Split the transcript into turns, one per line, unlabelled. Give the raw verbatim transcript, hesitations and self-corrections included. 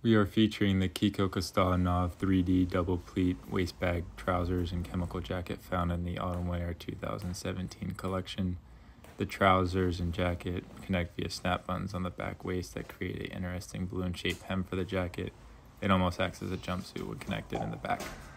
We are featuring the Kiko Kostadinov three D double pleat waistbag trousers and chemical jacket found in the Autumn Wear two thousand seventeen collection. The trousers and jacket connect via snap buttons on the back waist that create an interesting balloon-shaped hem for the jacket. It almost acts as a jumpsuit when connected in the back.